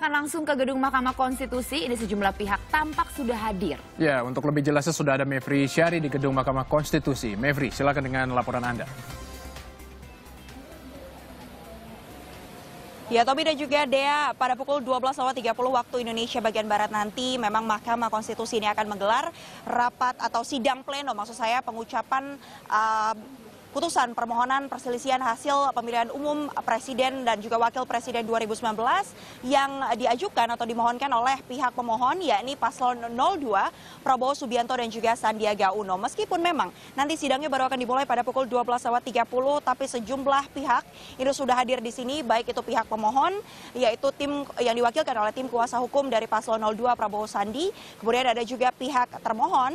kita akan langsung ke gedung Mahkamah Konstitusi. Ini sejumlah pihak tampak sudah hadir. Ya, untuk lebih jelasnya sudah ada Mevri Syari di gedung Mahkamah Konstitusi. Mevri, silakan dengan laporan Anda. Ya, Tommy dan juga Dea, pada pukul 12.30 waktu Indonesia bagian Barat nanti memang Mahkamah Konstitusi ini akan menggelar rapat atau sidang pleno, maksud saya pengucapan putusan permohonan perselisihan hasil pemilihan umum Presiden dan juga Wakil Presiden 2019 yang diajukan atau dimohonkan oleh pihak pemohon, yakni Paslon 02, Prabowo Subianto dan juga Sandiaga Uno. Meskipun memang nanti sidangnya baru akan dimulai pada pukul 12.30, tapi sejumlah pihak itu sudah hadir di sini, baik itu pihak pemohon, yaitu tim yang diwakilkan oleh tim kuasa hukum dari Paslon 02 Prabowo Sandi, kemudian ada juga pihak termohon,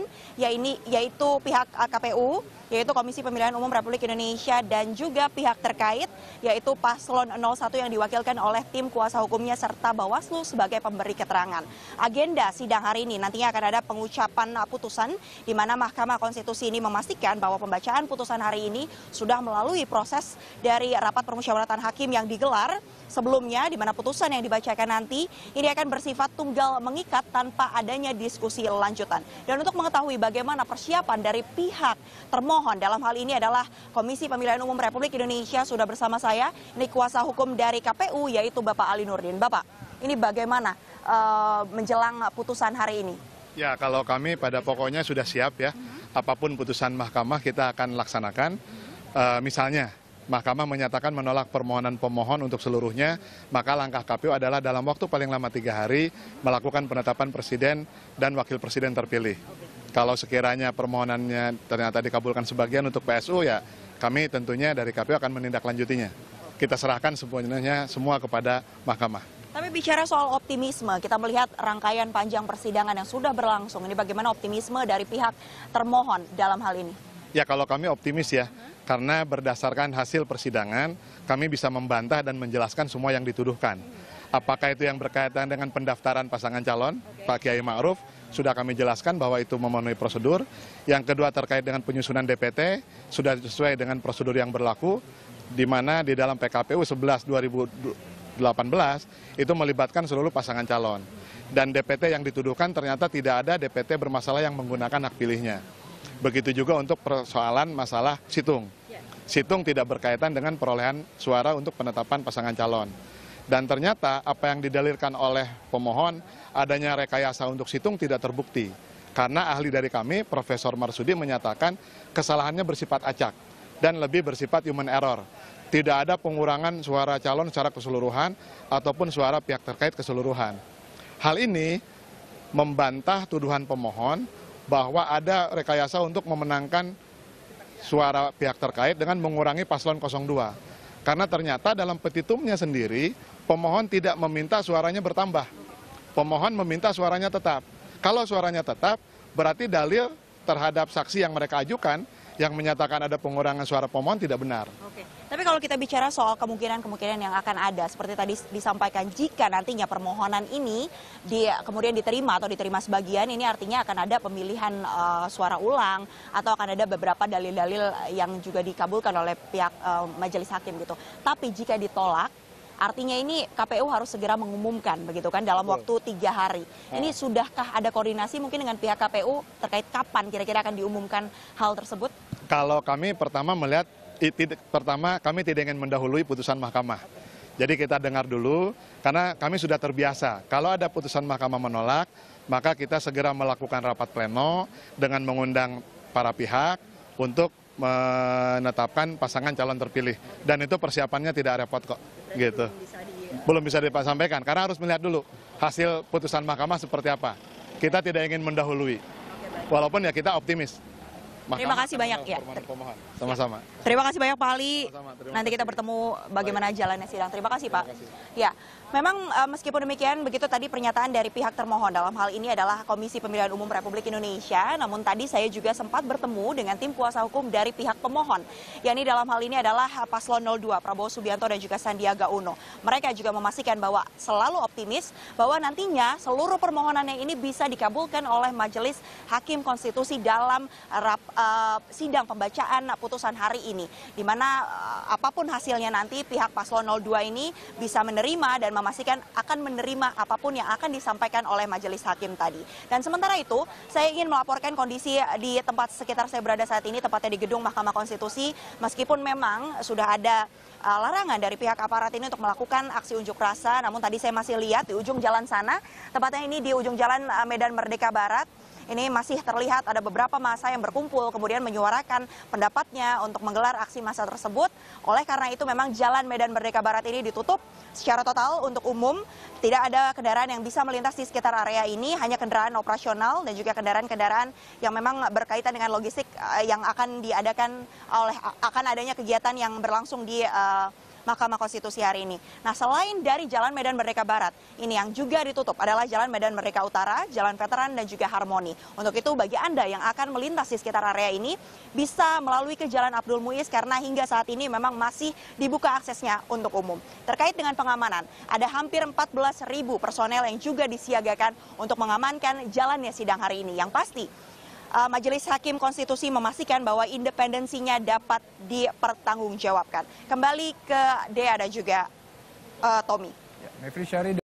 yaitu pihak KPU, yaitu Komisi Pemilihan Umum Republik Indonesia, dan juga pihak terkait, yaitu Paslon 01 yang diwakilkan oleh tim kuasa hukumnya serta Bawaslu sebagai pemberi keterangan. Agenda sidang hari ini nantinya akan ada pengucapan putusan, di mana Mahkamah Konstitusi ini memastikan bahwa pembacaan putusan hari ini sudah melalui proses dari rapat permusyawaratan hakim yang digelar sebelumnya, di mana putusan yang dibacakan nanti ini akan bersifat tunggal mengikat tanpa adanya diskusi lanjutan. Dan untuk mengetahui bagaimana persiapan dari pihak termohon dalam hal ini adalah Komisi Pemilihan Umum Republik Indonesia, sudah bersama saya, ini kuasa hukum dari KPU, yaitu Bapak Ali Nurdin. Bapak, ini bagaimana menjelang putusan hari ini? Ya, kalau kami pada pokoknya sudah siap ya, apapun putusan mahkamah kita akan laksanakan. Misalnya, Mahkamah menyatakan menolak permohonan pemohon untuk seluruhnya, maka langkah KPU adalah dalam waktu paling lama 3 hari melakukan penetapan Presiden dan Wakil Presiden terpilih. Kalau sekiranya permohonannya ternyata dikabulkan sebagian untuk PSU, ya kami tentunya dari KPU akan menindaklanjutinya. Kita serahkan semuanya semua kepada Mahkamah. Tapi bicara soal optimisme, kita melihat rangkaian panjang persidangan yang sudah berlangsung. Ini bagaimana optimisme dari pihak termohon dalam hal ini? Ya, kalau kami optimis ya, karena berdasarkan hasil persidangan, kami bisa membantah dan menjelaskan semua yang dituduhkan. Apakah itu yang berkaitan dengan pendaftaran pasangan calon, Pak Kiai Ma'ruf, sudah kami jelaskan bahwa itu memenuhi prosedur. Yang kedua terkait dengan penyusunan DPT, sudah sesuai dengan prosedur yang berlaku, di mana di dalam PKPU 11/2018 itu melibatkan seluruh pasangan calon. Dan DPT yang dituduhkan ternyata tidak ada DPT bermasalah yang menggunakan hak pilihnya. Begitu juga untuk persoalan masalah situng. Situng tidak berkaitan dengan perolehan suara untuk penetapan pasangan calon. Dan ternyata apa yang didalilkan oleh pemohon, adanya rekayasa untuk situng tidak terbukti. Karena ahli dari kami, Profesor Marsudi, menyatakan kesalahannya bersifat acak dan lebih bersifat human error. Tidak ada pengurangan suara calon secara keseluruhan ataupun suara pihak terkait keseluruhan. Hal ini membantah tuduhan pemohon bahwa ada rekayasa untuk memenangkan suara pihak terkait dengan mengurangi paslon 02. Karena ternyata dalam petitumnya sendiri, pemohon tidak meminta suaranya bertambah. Pemohon meminta suaranya tetap. Kalau suaranya tetap, berarti dalil terhadap saksi yang mereka ajukan yang menyatakan ada pengurangan suara pemohon tidak benar. Oke. Tapi kalau kita bicara soal kemungkinan-kemungkinan yang akan ada, seperti tadi disampaikan, jika nantinya permohonan ini kemudian diterima atau diterima sebagian, ini artinya akan ada pemilihan suara ulang atau akan ada beberapa dalil-dalil yang juga dikabulkan oleh pihak majelis hakim gitu. Tapi jika ditolak, artinya ini KPU harus segera mengumumkan begitu kan dalam waktu 3 hari. Ini sudahkah ada koordinasi mungkin dengan pihak KPU terkait kapan kira-kira akan diumumkan hal tersebut? Kalau kami pertama melihat, kami tidak ingin mendahului putusan mahkamah. Jadi kita dengar dulu, karena kami sudah terbiasa. Kalau ada putusan mahkamah menolak, maka kita segera melakukan rapat pleno dengan mengundang para pihak untuk menetapkan pasangan calon terpilih. Dan itu persiapannya tidak repot kok. Gitu. Belum bisa disampaikan, karena harus melihat dulu hasil putusan mahkamah seperti apa. Kita tidak ingin mendahului. Walaupun ya kita optimis. Terima kasih banyak ya. Sama-sama. Terima kasih banyak Pak Ali. Nanti kita bertemu bagaimana jalannya sidang. Terima kasih Pak. Ya, memang meskipun demikian, begitu tadi pernyataan dari pihak termohon, dalam hal ini adalah Komisi Pemilihan Umum Republik Indonesia. Namun tadi saya juga sempat bertemu dengan tim kuasa hukum dari pihak pemohon, yakni dalam hal ini adalah Paslon 02 Prabowo Subianto dan juga Sandiaga Uno. Mereka juga memastikan bahwa selalu optimis bahwa nantinya seluruh permohonannya ini bisa dikabulkan oleh Majelis Hakim Konstitusi dalam sidang pembacaan putusan hari ini, di mana apapun hasilnya nanti pihak Paslon 02 ini bisa menerima dan memastikan akan menerima apapun yang akan disampaikan oleh majelis hakim tadi. Dan sementara itu, saya ingin melaporkan kondisi di tempat sekitar saya berada saat ini, tepatnya di gedung Mahkamah Konstitusi, meskipun memang sudah ada larangan dari pihak aparat ini untuk melakukan aksi unjuk rasa, namun tadi saya masih lihat di ujung jalan sana, tepatnya ini di ujung jalan Medan Merdeka Barat, ini masih terlihat ada beberapa massa yang berkumpul kemudian menyuarakan pendapatnya untuk menggelar aksi massa tersebut. Oleh karena itu memang jalan Medan Merdeka Barat ini ditutup secara total untuk umum. Tidak ada kendaraan yang bisa melintas di sekitar area ini, hanya kendaraan operasional dan juga kendaraan-kendaraan yang memang berkaitan dengan logistik yang akan diadakan akan adanya kegiatan yang berlangsung di Mahkamah Konstitusi hari ini. Nah, selain dari Jalan Medan Merdeka Barat, ini yang juga ditutup adalah Jalan Medan Merdeka Utara, Jalan Veteran, dan juga Harmoni. Untuk itu, bagi Anda yang akan melintas di sekitar area ini, bisa melalui ke Jalan Abdul Muiz karena hingga saat ini memang masih dibuka aksesnya untuk umum. Terkait dengan pengamanan, ada hampir 14.000 personel yang juga disiagakan untuk mengamankan jalannya sidang hari ini. Yang pasti, Majelis Hakim Konstitusi memastikan bahwa independensinya dapat dipertanggungjawabkan. Kembali ke Dea dan juga Tommy. Mevri Syari